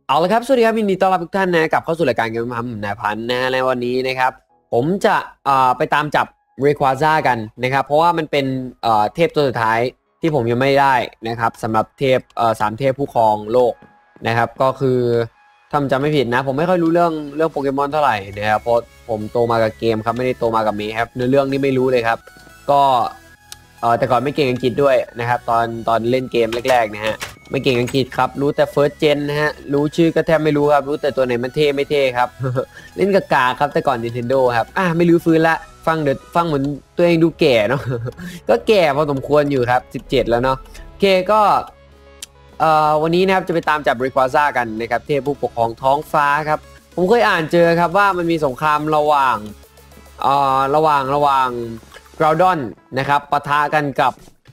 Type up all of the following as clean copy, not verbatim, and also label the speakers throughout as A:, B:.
A: เอาละครับสวัสดีครับยินดีต้อนรับทุกท่านนะกลับเข้าสู่รายการเกมพัมนายพันธ์นะในวันนี้นะครับผมจะไปตามจับเรควาซ่ากันนะครับเพราะว่ามันเป็นเทพตัวสุดท้ายที่ผมยังไม่ได้นะครับสำหรับเทพ3เทพผู้ครองโลกนะครับก็คือถ้าจำไม่ผิดนะผมไม่ค่อยรู้เรื่องโปเกมอนเท่าไหร่นะครับเพราะผมโตมากับเกมครับไม่ได้โตมากับเมย์ครับเนื้อเรื่องนี้ไม่รู้เลยครับก็แต่ก่อนไม่เก่งอังกฤษด้วยนะครับตอนเล่นเกมแรกๆนะฮะไม่เก่งอังกฤษครับรู้แต่ first gen นะฮะรู้ชื่อก็แทบไม่รู้ครับรู้แต่ตัวไหนมันเท่ไม่เท่ครับ เล่นกากาครับแต่ก่อน Nintendo ครับไม่รู้ฟื้นละฟังเหมือนตัวเองดูแก่เนาะ ก็แก่พอสมควรอยู่ครับ17แล้วเนาะโอเคก็วันนี้นะครับจะไปตามจับเรควาซ่ากันนะครับเทพผู้ปกครองท้องฟ้าครับผมเคยอ่านเจอครับว่ามันมีสงครามระหว่างกราวดอนนะครับปะทะกันกับ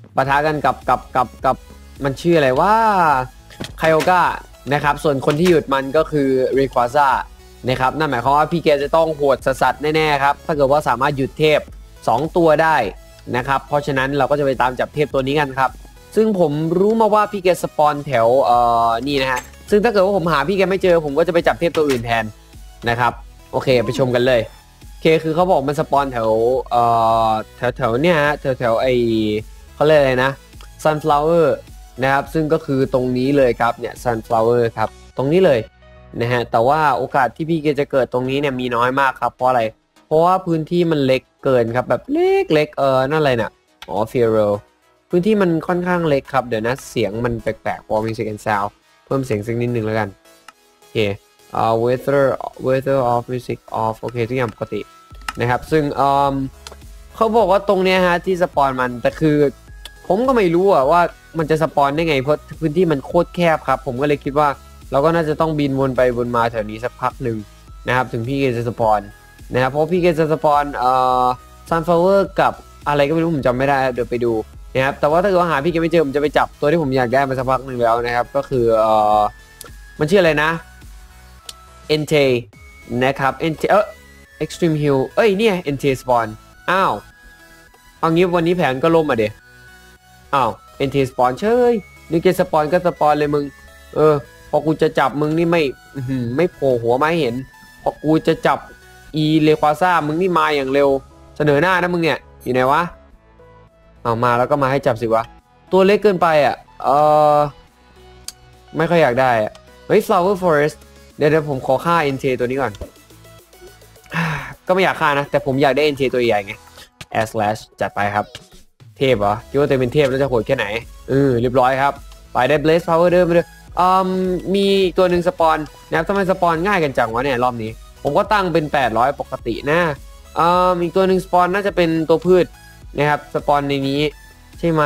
A: มันชื่ออะไรว่าไคโอก้านะครับส่วนคนที่หยุดมันก็คือเรควาซ่านะครับนั่นหมายความว่าพี่แกจะต้องโหดสัสๆแน่ๆครับถ้าเกิดว่าสามารถหยุดเทพ2ตัวได้นะครับเพราะฉะนั้นเราก็จะไปตามจับเทพตัวนี้กันครับซึ่งผมรู้มาว่าพี่แกสปอนแถวนี่นะฮะซึ่งถ้าเกิดว่าผมหาพี่แกไม่เจอผมก็จะไปจับเทพตัวอื่นแทนนะครับโอเคไปชมกันเลยโอเคคือเขาบอกมันสปอนแถวแถวเนี่ยฮะแถวไอเขาเรียกอะไรนะ sunflower นะครับซึ่งก็คือตรงนี้เลยครับเนี่ย sunflower ครับตรงนี้เลยนะฮะแต่ว่าโอกาสที่พี่แกจะเกิดตรงนี้เนี่ยมีน้อยมากครับเพราะอะไรเพราะว่าพื้นที่มันเล็กเกินครับแบบเล็กนั่นอะไรน่ะฟิโรพื้นที่มันค่อนข้างเล็กครับเดี๋ยวนะเสียงมันแปลกๆพอ music and sound เพิ่มเสียงสักนิดนึงแล้วกันโอเคweather off music off โอเคทุกอย่างปกตินะครับซึ่งเขาบอกว่าตรงเนี้ยฮะที่สปอนมันแต่คือผมก็ไม่รู้ว่ามันจะสปอนได้ไงเพราะพื้นที่มันโคตรแคบครับผมก็เลยคิดว่าเราก็น่าจะต้องบินวนไปวนมาแถวนี้สักพักหนึ่งนะครับถึงพี่เกจะสปอนนะครับเพราะพี่เกจะสปอนsunflower กับอะไรก็ไม่รู้ผมจำไม่ได้เดี๋ยวไปดูนะครับแต่ว่าถ้าเกิดว่าหาพี่เกไม่เจอผมจะไปจับตัวที่ผมอยากได้มาสักพักหนึ่งแล้วนะครับก็คือมันชื่ออะไรนะEntei นะครับ Entei Extreme Hill เนี่ย Entei Spawn เอางี้วันนี้แผนก็ล่มเดี๋ยวEntei Spawn เชยนี่แกสปอนก็สปอนเลยมึงพอกูจะจับมึงนี่ไม่โผล่หัวมาให้เห็นพอกูจะจับเลควาซ่ามึงนี่มาอย่างเร็วเสนอหน้านะมึงเนี่ยอยู่ไหนวะมาแล้วก็มาให้จับสิวะตัวเล็กเกินไปไม่ค่อยอยากได้เฮ้ย Flower Forest เดี๋ยวผมขอฆ่า Entei ตัวนี้ก่อนก็ไม่อยากฆ่านะแต่ผมอยากได้ Entei ตัวใหญ่ไง Slash จัดไปครับเทพเหรอคิดว่าตัวเป็นเทพแล้วจะโหดแค่ไหนเรียบร้อยครับไปได้ Blaze Power เดิมไปเลยมีตัวหนึ่งสปอนนะครับทำไมสปอนง่ายกันจังวะเนี่ยรอบนี้ผมก็ตั้งเป็น800ปกตินะอีกตัวหนึ่งสปอนน่าจะเป็นตัวพืชนะครับสปอนในนี้ใช่ไหม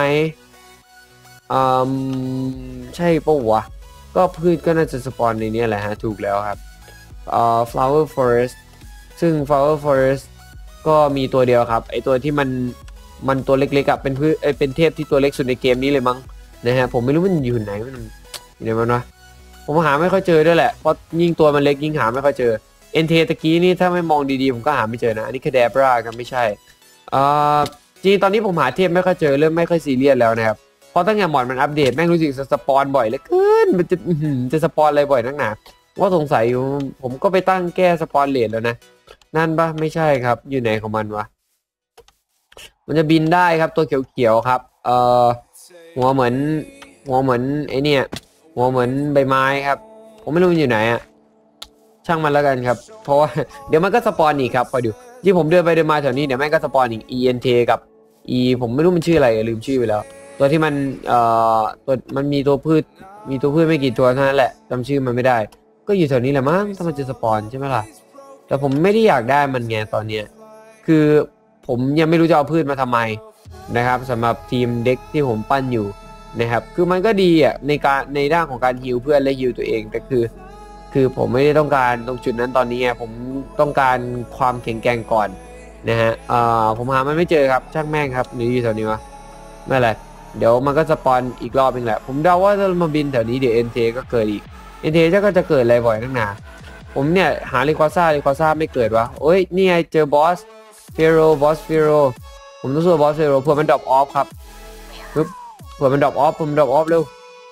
A: ใช่ปะวะก็พืชก็น่าจะสปอนในนี้แหละฮะถูกแล้วครับflower forest ซึ่ง flower forest ก็มีตัวเดียวครับไอตัวที่มันตัวเล็กๆเป็นพืชเป็นเทพที่ตัวเล็กสุดในเกมนี้เลยมั้งนะฮะผมไม่รู้มันอยู่ไหนมันอยู่ไหนมันวะผมหาไม่ค่อยเจอด้วยแหละเพราะยิ่งตัวมันเล็กยิ่งหาไม่ค่อยเจอเอ็นเทตะกี้นี่ถ้าไม่มองดีๆผมก็หาไม่เจอนะอันนี้คือแดบรากันไม่ใช่จริงตอนนี้ผมหาเทพไม่ค่อยเจอเริ่มไม่ค่อยซีเรียสแล้วนะครับเพราะตั้งแต่หมอนมันอัปเดตแม่งรู้สึกสปอนบ่อยเหลือเกินมันจะสปอนอะไรบ่อยนักหนาว่าสงสัยอยู่ผมก็ไปตั้งแก้สปอนเลทแล้วนะนั่นปะไม่ใช่ครับอยู่ไหนของมันวะมันจะบินได้ครับตัวเขียวๆครับหัวเหมือนไอเนี่ยหัวเหมือนใบไม้ครับผมไม่รู้มันอยู่ไหนช่างมันแล้วกันครับเพราะว่าเดี๋ยวมันก็สปอนอีกครับคอยดูที่ผมเดินไปเดินมาแถวนี้เดี๋ยวแม่งก็สปอนอีก ENT กับ ผมไม่รู้มันชื่ออะไรลืมชื่อไปแล้วตัวที่มันตัวมันมีตัวพืชไม่กี่ตัวเท่านั้นแหละจำชื่อมันไม่ได้ก็อยู่แถวนี้แหละมั้งถ้ามันจะสปอนใช่ไหมล่ะแต่ผมไม่ได้อยากได้มันไงตอนเนี้ยคือผมยังไม่รู้จะเอาพืชมาทำไมนะครับสำหรับทีมเด็กที่ผมปั้นอยู่นะครับคือมันก็ดีในด้านของการฮีลเพื่อนและฮีลตัวเองแต่คือผมไม่ได้ต้องการตรงจุดนั้นตอนนี้ผมต้องการความแข็งแกร่งก่อนนะฮะผมหามันไม่เจอครับช่างแม่งครับหรืออยู่แถวนี้วะไม่เป็นไรเดี๋ยวมันก็สปอนอีกรอบนึงแหละผมเดาว่าถ้ามาบินแถวนี้เดี๋ยวNTก็เกิดอีกNTก็จะเกิดอะไรบ่อยนักหนาผมเนี่ยหาเรควาซ่าไม่เกิดวะโอ้ยนี่ไงเจอบอสเฟโรผมต้องสู้บอสเฟโรเผื่อมันดรอปออฟครับปึ๊บเผื่อมันดรอปออฟผมดรอปออฟเร็ว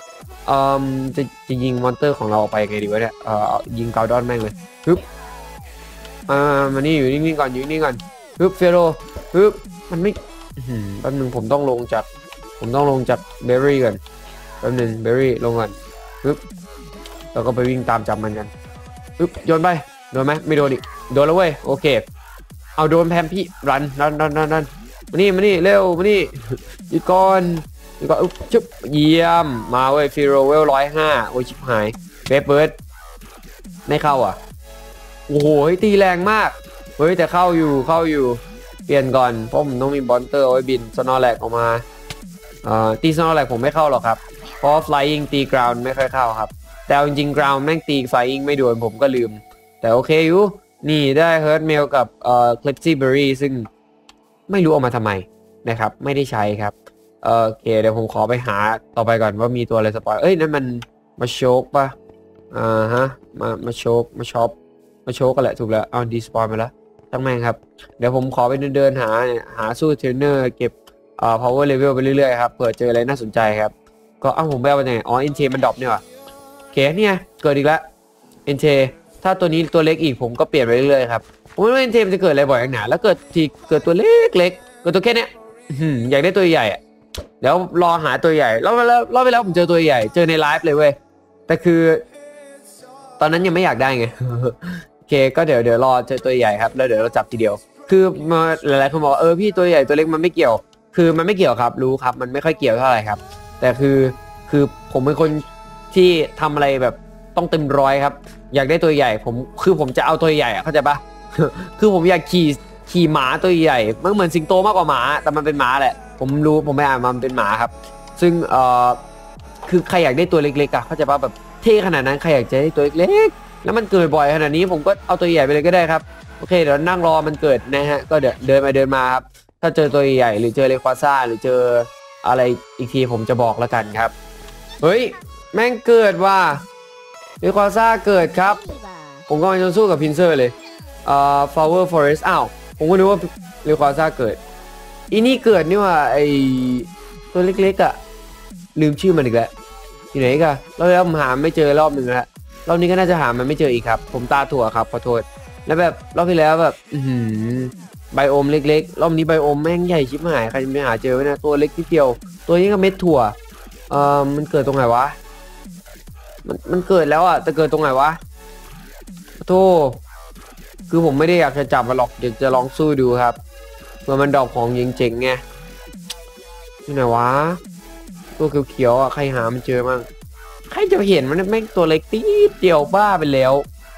A: เอ่จะยิงมอนเตอร์ของเราออกไปไงดีวะเนี่ยยิงกาวดอนแม่งเลยฮึบมานี่อยู่นิ่งๆก่อนอยู่นิ่งๆก่อนฮึบเฟโรฮึบมันไม่แป๊บนึงผมต้องลงจากเบอร์รี่ก่อนแป๊บนึงเบอร์รี่ลงก่อนฮึบแล้วก็ไปวิ่งตามจับมันกันฮึบโยนไปโดนไหมไม่โดนอีกโดนแล้วเว้ยโอเคเอาโดนแพมพี่รันมานี่เร็วมานี่หยุดก่อนอุ๊บชุบเยี่ยมมาเว้ยฟิโรเวล105โอ้ยชิบหายเบฟเบิร์ดไม่เข้าอ่ะโอ้โหตีแรงมากเฮ้ยแต่เข้าอยู่เปลี่ยนก่อนเพราะผมต้องมีบอนเตอร์เอาไว้บินสโนว์แลกออกมาตีสโนว์แลกผมไม่เข้าหรอกครับเพราะ flying ตี ground ไม่ค่อยเข้าครับแต่จริง ground แม่งตี flying ไม่โดนผมก็ลืมแต่โอเคอยู่นี่ได้ hurt mail กับclipsy berry ซึ่งไม่รู้เอามาทำไมนะครับไม่ได้ใช้ครับโอเคเดี๋ยวผมขอไปหาต่อไปก่อนว่ามีตัวอะไรสปอยนั่นมันมาโชกป่ะฮะมาโชกมาช็อปมาโชกกันแหละถูกแล้วเอาดีสปอยมาแล้วตั้งแม่งครับเดี๋ยวผมขอไปเดินหาสู้เทรนเนอร์เก็บpower level ไปเรื่อยๆครับเผื่อเจออะไรน่าสนใจครับก็ผมไปเอาไปไหนอินเทมันดรอปเนี่ยว่ะโอเคเนี่ยเกิดอีกแล้วอินเทถ้าตัวนี้ตัวเล็กอีกผมก็เปลี่ยนไปเรื่อยๆครับผมไม่รู้อินเทมันจะเกิดอะไรบ่อยอย่างหนาแล้วเกิดตัวเล็กเกิดตัวแค่เนี้ยอยากได้ตัวใหญ่อะเดี๋ยวรอหาตัวใหญ่รอบไปแล้วผมเจอตัวใหญ่เจอในไลฟ์เลยเว้ยแต่คือตอนนั้นยังไม่อยากได้ไง โอเคก็เดี๋ยวรอเจอตัวใหญ่ครับแล้วเดี๋ยวเราจับทีเดียวคือมาหลายๆคนบอกพี่ตัวใหญ่ตัวเล็กมันไม่เกี่ยวคือมันไม่เกี่ยวครับรู้ครับมันไม่ค่อยเกี่ยวเท่าไหร่ครับแต่คือผมเป็นคนที่ทำอะไรแบบต้องเต็มร้อยครับอยากได้ตัวใหญ่ผมจะเอาตัวใหญ่เข้าใจปะ คือผมอยากขี่หมาตัวใหญ่มันเหมือนสิงโตมากกว่าหมาแต่มันเป็นหมาแหละผมรู้ผมไม่อ่านมันเป็นหมาครับซึ่งคือใครอยากได้ตัวเล็กๆอะเข้าใจปะแบบเท่ขนาดนั้นใครอยากจะได้ตัวเล็กๆแล้วมันเกิดบ่อยขนาดนี้ผมก็เอาตัวใหญ่ไปเลยก็ได้ครับโอเคเดี๋ยวนั่งรอมันเกิดนะฮะก็เดี๋ยวเดินมาครับถ้าเจอตัวใหญ่หรือเจอเลควาซ่าหรือเจออะไรอีกทีผมจะบอกแล้วกันครับเฮ้ยแม่งเกิดว่าเลควาซ่าเกิดครับผมกำลังจะสู้กับพินเซอร์เลยflower forest ผมก็นึกว่าเลควาซ่าเกิดอีนี่เกิดนี่ว่าไอตัวเล็กๆอ่ะลืมชื่อมันอีกแล้วอยู่ไหนกันแล้วผมหาไม่เจอรอบหนึ่งแล้วรอบนี้ก็น่าจะหามันไม่เจออีกครับผมตาถั่วครับขอโทษแล้วแบบรอบที่แล้วแบบไบโอมเล็กๆรอบนี้ไบโอมแม่งใหญ่ชิบหายใครจะไปหาเจอนะตัวเล็กนิดเดียวตัวนี้ก็เม็ดถั่วมันเกิดตรงไหนวะมันเกิดแล้วอ่ะแต่เกิดตรงไหนวะโธ่คือผมไม่ได้อยากจะจับมันหรอกเดี๋ยวจะลองสู้ดูครับเมื่อมันดอกของเจ๋งๆไงที่ไหนวะตัวเขียวๆอ่ะใครหามันเจอมั่งใครจะเห็นมันแม่งตัวเล็กตีเดียวบ้าไปแล้ว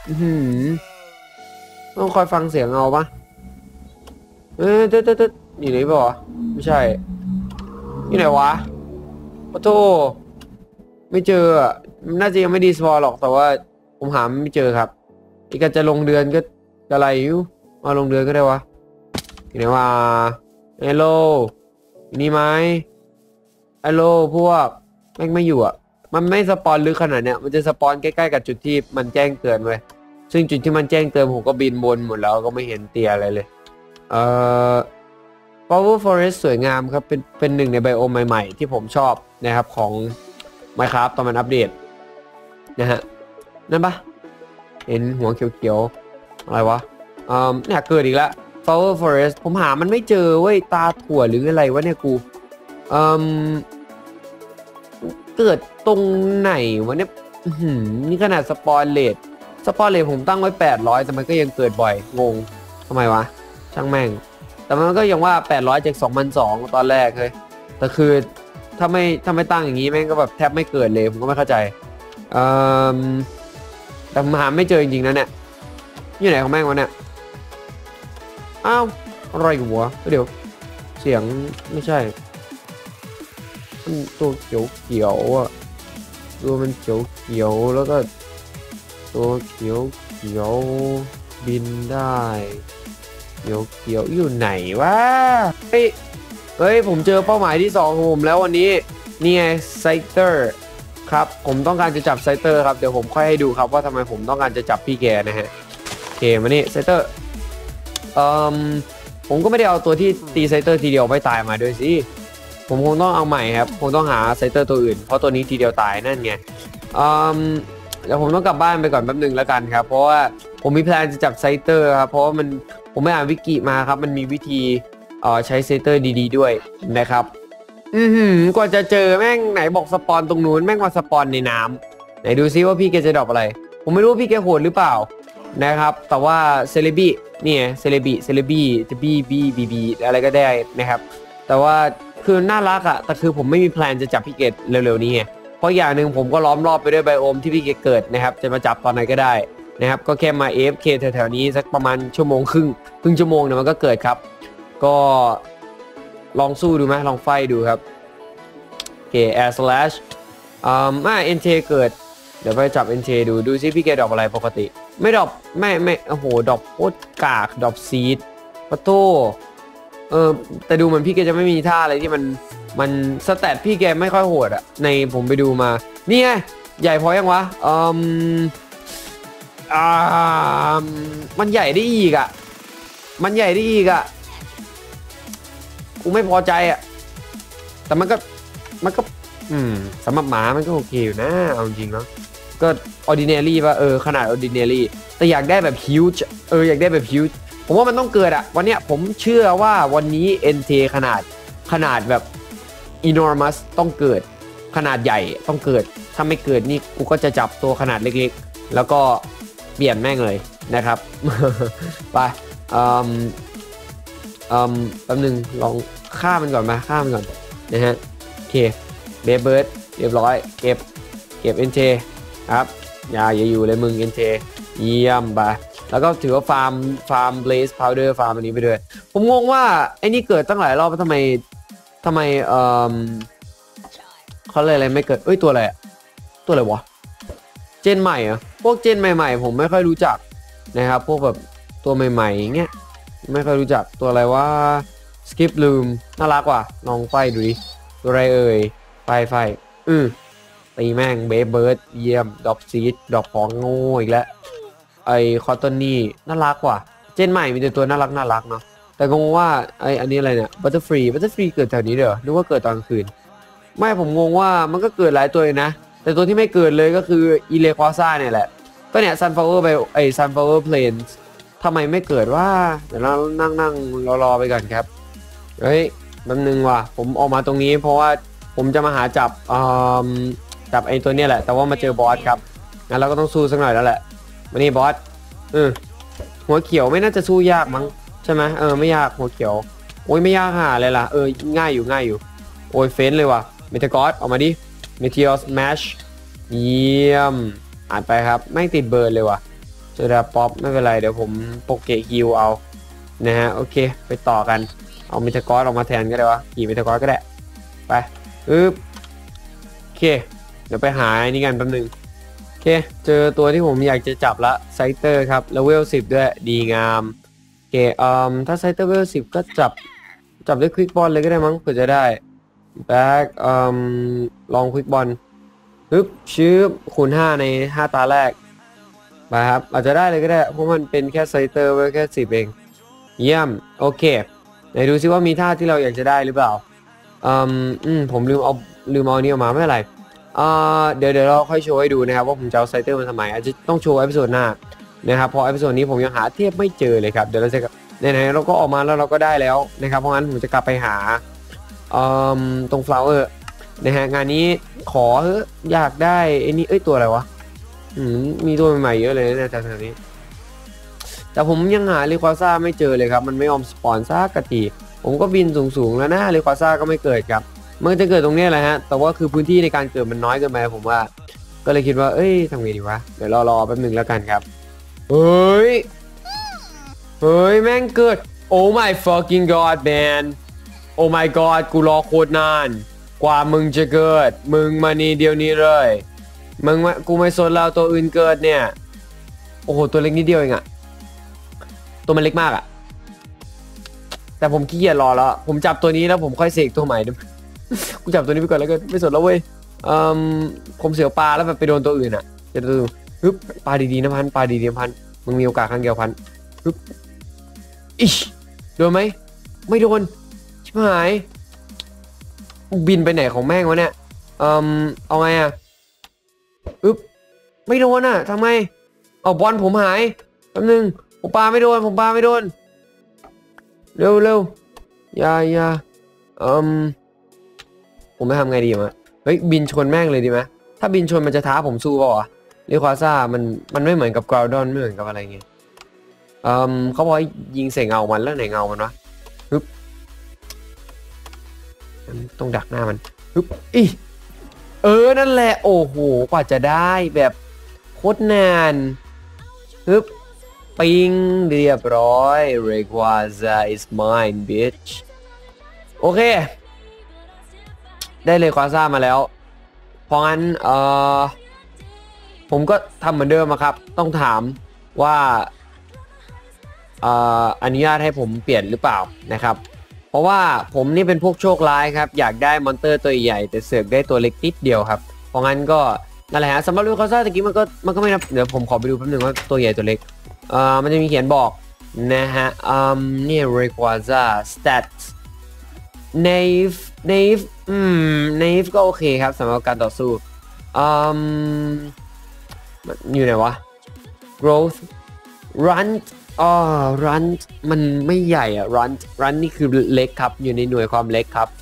A: ต้องคอยฟังเสียงเอาปะเต๊ดอยู่ไหนบ่ไม่ใช่ที่ไหนวะโอ้โธ่ไม่เจอน่าจะยังไม่ดีสปอร์หรอกแต่ว่าผมหาไม่เจอครับอีกจะลงเดือนก็อะไรอยู่มาลงเดือนก็ได้วะที่ไหนวะเฮลโลนี่ไหมเฮลโลพวกแม่งไม่อยู่อ่ะมันไม่สปอนลึกขนาดเนี้ยมันจะสปอนใกล้ๆกับจุดที่มันแจ้งเตือนไว้ซึ่งจุดที่มันแจ้งเตือนผมก็บินบนหมดแล้วก็ไม่เห็นเตียอะไรเลยPower Forest สวยงามครับเป็นหนึ่งในไบโอมใหม่ๆที่ผมชอบนะครับของ Minecraft ตอนมันอัปเดตนะฮะนั่นปะเห็นหัวเขียวๆอะไรวะเนี่ยเกิดอีกแล้ว Power Forest ผมหามันไม่เจอเว้ยตาถั่วหรืออะไรวะเนี่ยกูเกิดตรงไหนวะเนี่ยนี่ขนาดสปอนเลทผมตั้งไว้800แต่มันก็ยังเกิดบ่อยงงทำไมวะช่างแม่งแต่มันก็ยังว่า800จาก2,200ตอนแรกเลยแต่คือถ้าไม่ตั้งอย่างนี้แม่งก็แบบแทบไม่เกิดเลยผมก็ไม่เข้าใจแต่ผมหาไม่เจอจริงๆนะเนี่ยอยู่ไหนของแม่งวะเนี่ยอ้าวอะไรหัวเดี๋ยวเสียงไม่ใช่ตัวเขียวอ่ะตัวมันเขียวแล้วก็ตัวเขียวบินได้เขียวอยู่ไหนวะเฮ้ยผมเจอเป้าหมายที่2ของผมแล้ววันนี้นี่ไงไซเตอร์ครับผมต้องการจะจับไซเตอร์ครับเดี๋ยวผมค่อยให้ดูครับว่าทำไมผมต้องการจะจับพี่แกนะฮะโอเคมานี่ไซเตอร์ผมก็ไม่ได้เอาตัวที่ตีไซเตอร์ทีเดียวไม่ตายมาด้วยสิผมคงต้องเอาใหม่ครับคงต้องหาไซเตอร์ตัวอื่นเพราะตัวนี้ทีเดียวตายนั่นไงอืมเดี๋ยวผมต้องกลับบ้านไปก่อนแป๊บนึงแล้วกันครับเพราะว่าผมมีแพลนจะจับไซเตอร์ครับเพราะว่าผมไม่อ่านวิกิมาครับมันมีวิธีใช้ไซเตอร์ดีๆด้วยนะครับกว่าจะเจอแม่งไหนบอกสปอนตรงนู้นแม่งมาสปอนในน้ำไหนดูซิว่าพี่แกจะดรอปอะไรผมไม่รู้พี่แกโหดหรือเปล่านะครับแต่ว่าเซเลบีเนี่ยเซเลบีจะบีอะไรก็ได้นะครับแต่ว่าคือน่ารักอะแต่คือผมไม่มีแพลนจะจับพี่เกตเร็วๆนี้ไงเพราะอย่างหนึ่งผมก็ล้อมรอบไปด้วยไบโอมที่พี่เกตเกิดนะครับจะมาจับตอนไหนก็ได้นะครับก็แค่มา AFK แถวๆนี้สักประมาณชั่วโมงครึ่งชั่วโมงเนี่ยมันก็เกิดครับก็ลองสู้ดูไหมลองไฟดูครับโอเค air slash NT เกิดเดี๋ยวไปจับ NT ดูซิพี่เกตดรอปอะไรปกติไม่ดรอปไม่โอ้โหดรอปโคตรกากดรอปซีดปะโต้แต่ดูเหมือนพี่แกจะไม่มีท่าอะไรที่มันสแตทพี่แกไม่ค่อยโหดอะในผมไปดูมานี่ไงใหญ่พอยังวะมันใหญ่ได้อีกอะกูไม่พอใจอะแต่มันก็สำหรับหมามันก็โอเคอยู่นะเอาจริงเนาะก็ ordinary ป่ะขนาด ordinary แต่อยากได้แบบ huge อยากได้แบบ huge ผมว่ามันต้องเกิดอะวันเนี้ยผมเชื่อว่าวันนี้ NT ขนาดแบบ enormous ต้องเกิดขนาดใหญ่ต้องเกิดถ้าไม่เกิดนี่กูก็จะจับตัวขนาดเล็กๆแล้วก็เปลี่ยนแม่งเลยนะครับ ไปแป๊บนึงลองฆ่ามันก่อนนะฮะโอเคเบเบิร์ดเรียบร้อยเก็บ NT ครับอย่าอยู่เลยมึง NT เยี่ยมไปแล้วก็ถือว่าฟาร์มเบลสพาวเดอร์ฟาร์มอันนี้ไปด้วยผมงงว่าไอ้นี่เกิดตั้งหลายรอบทำไมเขาเลยอะไรไม่เกิดตัวอะไรวะเจนใหม่อะพวกเจนใหม่ๆผมไม่ค่อยรู้จักนะครับพวกแบบตัวใหม่ๆอย่างเงี้ยไม่ค่อยรู้จักตัวอะไรว่าสกิปลูมน่ารักว่ะลองไฟดูดิตัวอะไรไฟตีแม่งเบเบิร์ดเยี่ยมดอกซีดดอกของโง่อีกแล้วไอคอตตอนนี่น่ารักว่ะเจนใหม่มีแต่ตัวน่ารักเนาะแต่งงว่าอันนี้อะไรเนี่ยบัตเตอร์ฟรีเกิดแถวนี้เด้อนึกว่าเกิดตอนกลางคืนไม่ผมงงว่ามันก็เกิดหลายตัวเลยนะแต่ตัวที่ไม่เกิดเลยก็คืออีเลควาซ่าเนี่ยแหละก็เนี่ยซันฟลาวเวอร์ไปซันฟลาวเวอร์เพลนทำไมไม่เกิดว่าเดี๋ยวเรานั่งรอไปก่อนครับเฮ้ยแป๊บนึงว่ะผมออกมาตรงนี้เพราะว่าผมจะมาหาจับไอ้ตัวเนี้ยแหละแต่ว่ามาเจอบอสครับงั้นเราก็ต้องสู้สักหน่อยแล้วแหละมานี่บอสหัวเขียวไม่น่าจะสู้ยากมั้งใช่ไหมไม่ยากหัวเขียวโอ้ยไม่ยากหาเลยล่ะง่ายอยู่โอ้ยเฟ้นเลยว่ะเมทากอสออกมาดิเมทิออสแมชเยี่ยมอ่านไปครับไม่ติดเบิร์นเลยว่ะเจอดาป๊อปไม่เป็นไรเดี๋ยวผมโปเกฮิวเอานะฮะโอเคไปต่อกันเอาเมทากอสออกมาแทนก็ได้วะขี่เมทากอสก็ได้ไปโอเคเดี๋ยวไปหาไอ้นี่กันแป๊บนึงโอเคเจอตัวที่ผมอยากจะจับละไซเตอร์ครับเลเวล10ด้วยดีงามโอเคถ้าไซเตอร์เลเวล10ก็จับด้วยควิกบอลเลยก็ได้มั้งเผื่อจะได้แบ็กลองควิกบอลชื้อคูณ5ใน5ตาแรกไปครับอาจจะได้เลยก็ได้เพราะมันเป็นแค่ไซเตอร์ไว้แค่10เองเยี่ยมโอเคไหนดูซิว่ามีท่าที่เราอยากจะได้หรือเปล่าผมลืมเอานี้ออกมาไม่เป็นไรเดี๋ยวเราค่อยโชว์ให้ดูนะครับว่าผมจะเอาไซเตอร์มาทำไมอาจจะต้องโชว์เอพิโซดหน้านะครับเพราะเอพิโซดนี้ผมยังหาเทียบไม่เจอเลยครับเดี๋ยวเราจะไหนๆเราก็ออกมาแล้วเราก็ได้แล้วนะครับเพราะงั้นผมจะกลับไปหาตรงฟลาวเวอร์นะฮะงานนี้ขออยากได้ไอ้นี่ตัวอะไรวะมีตัวใหม่ๆเยอะเลยนะจากแถวนี้แต่ผมยังหาเรควาซ่าไม่เจอเลยครับมันไม่ยอมสปอนซ่ากะทีผมก็บินสูงแล้วนะเรควาซ่าก็ไม่เกิดครับมันจะเกิดตรงนี้แหละฮะแต่ว่าคือพื้นที่ในการเกิดมันน้อยเกินไปผมว่าก็เลยคิดว่าทำไงดีวะเดี๋ยวรอแป๊บนึงแล้วกันครับเฮ้ยแม่งเกิด Oh my fucking god man Oh my god กูรอโคตรนานกว่ามึงจะเกิดมึงมานี่เดี๋ยวนี้เลยกูไม่สนแล้วตัวอื่นเกิดเนี่ยโอ้โหตัวเล็กนิดเดียวเองอะตัวมันเล็กมากอะแต่ผมขี้เกียจรอแล้วผมจับตัวนี้แล้วผมค่อยเสกตัวใหม่ดูกูจับตัวนี้ไปก่อนแล้วก็ไม่สนแล้วเว้ยผมเสียวปลาแล้วแบบไปโดนตัวอื่นอ่ะจะดูปลาดีๆนะพันปลาดีๆพันมึงมีโอกาสครั้งเดียวพันอิชโดนไหมไม่โดนชิบหายบินไปไหนของแม่งวะเนี่ยเอาไงอ่ะอึ๊บไม่โดนอ่ะทำไมเอาบอลผมหายแป๊บนึงผมปาไม่โดนเร็วอย่าผมไม่ทำไงดีวะเฮ้ยบินชนแม่งเลยดีไหมถ้าบินชนมันจะท้าผมสู้เปล่าวะเรควาซ่ามันไม่เหมือนกับกราวดอนไม่เหมือนกับอะไรเงี้ยเขาบอกยิงใส่เงามันแล้วไหนเงามันวะฮึบต้องดักหน้ามันฮึบอีนั่นแหละโอ้โหกว่าจะได้แบบโคตรนานฮึบปิงเรียบร้อย Rayquaza is mine bitch โอเคได้Rayquazaมาแล้วเพราะงั้นผมก็ทำเหมือนเดิมครับต้องถามว่าอนุญาตให้ผมเปลี่ยนหรือเปล่านะครับเพราะว่าผมนี่เป็นพวกโชคร้ายครับอยากได้มอนเตอร์ตัวใหญ่แต่เสือกได้ตัวเล็กนิดเดียวครับเพราะงั้นก็นั่นแหละฮะสำหรับRayquazaตะกี้มันก็ไม่นับเดี๋ยวผมขอไปดูแป๊บนึงว่าตัวใหญ่ตัวเล็กมันจะมีเขียนบอกนะฮะนี่ Rayquaza stats Naive ก็โอเคครับสำหรับการต่อสู้อยู่ไหนวะ growth run run มันไม่ใหญ่อะ run นี่คือเล็กครับอยู่ในหน่วยความเล็กครับ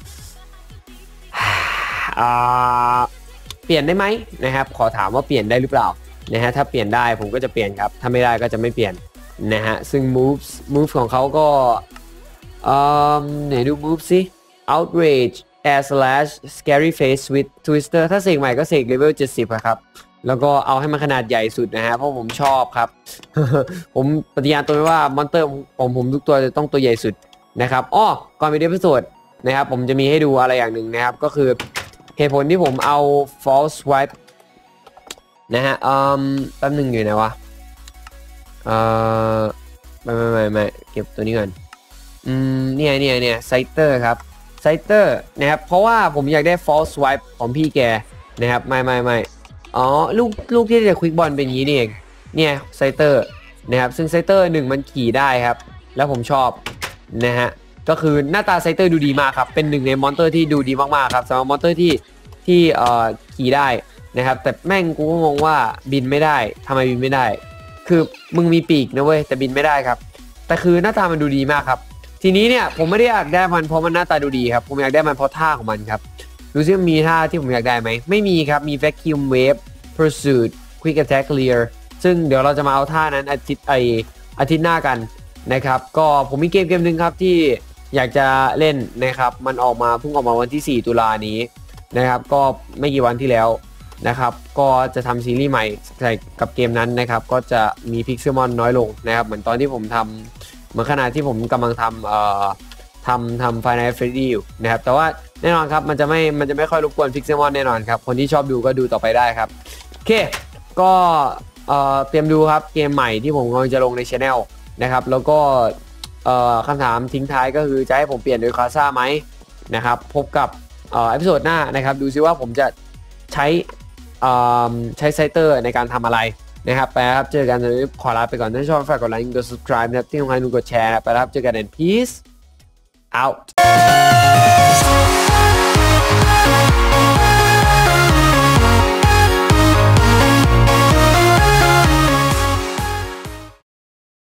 A: เปลี่ยนได้ไหมนะครับขอถามว่าเปลี่ยนได้หรือเปล่านะฮะถ้าเปลี่ยนได้ผมก็จะเปลี่ยนครับถ้าไม่ได้ก็จะไม่เปลี่ยนนะฮะซึ่ง moves ของเขาก็ไหนดู move สิ outrage air slash scary face with twister ถ้าเสกใหม่ก็เสก level 70ครับแล้วก็เอาให้มันขนาดใหญ่สุดนะฮะเพราะผมชอบครับ ผมปฏิญาณตัวไว้ว่ามอนเตอร์ผมทุกตัวจะต้องตัวใหญ่สุดนะครับก่อนไปดูเอพิโซดนะครับผมจะมีให้ดูอะไรอย่างหนึ่งนะครับก็คือเหตุผลที่ผมเอา false swipe นะฮะแป๊บนึงอยู่ไหนวะไม่เก็บตัวนี้ก่อนเนี่ยไซเตอร์ครับไซเตอร์นะครับเพราะว่าผมอยากได้ false swipe ของพี่แกนะครับไม่ลูกที่จะควิกบอลเป็นอย่างนี้นี่เองเนี่ยไซเตอร์นะครับซึ่งไซเตอร์1มันขี่ได้ครับแล้วผมชอบนะฮะก็คือหน้าตาไซเตอร์ดูดีมากครับเป็นหนึ่งในมอนเตอร์ที่ดูดีมากๆครับสำหรับมอนเตอร์ที่ขี่ได้นะครับแต่แม่งกูก็งงว่าบินไม่ได้ทำไมบินไม่ได้คือมึงมีปีกนะเว้ยแต่บินไม่ได้ครับแต่คือหน้าตามันดูดีมากครับทีนี้เนี่ยผมไม่ได้อยากได้มันเพราะมันหน้าตาดูดีครับผมอยากได้มันเพราะท่าของมันครับดูซิมีท่าที่ผมอยากได้ไหมไม่มีครับมี vacuum wave pursuit quick attack clear ซึ่งเดี๋ยวเราจะมาเอาท่านั้นอาทิตย์หน้ากันนะครับก็ผมมีเกมหนึ่งครับที่อยากจะเล่นนะครับมันเพิ่งออกมาวันที่4ตุลานี้นะครับก็ไม่กี่วันที่แล้วนะครับก็จะทำซีรีส์ใหม่ใส่กับเกมนั้นนะครับก็จะมีพิกเซลมอนน้อยลงนะครับเหมือนตอนที่ผมทำเหมือนขณะที่ผมกำลังทำ Final Fantasy อยู่นะครับแต่ว่าแน่นอนครับมันจะไม่ค่อยรบกวนพิกเซลมอนแน่นอนครับคนที่ชอบดูก็ดูต่อไปได้ครับโอเคก็เตรียมดูครับเกมใหม่ที่ผมกำลังจะลงใน Channel นะครับแล้วก็คำถามทิ้งท้ายก็คือจะให้ผมเปลี่ยนRayquazaไหมนะครับพบกับเอพิโซดหน้านะครับดูซิว่าผมจะใช้ไซเตอร์ในการทำอะไรนะครับไปครับเจอกันขอลาไปก่อนถ้าชอบฝากกดไลค์กด subscribe นะครับที่สำคัญกดแชร์ไปครับเจอกัน and peace out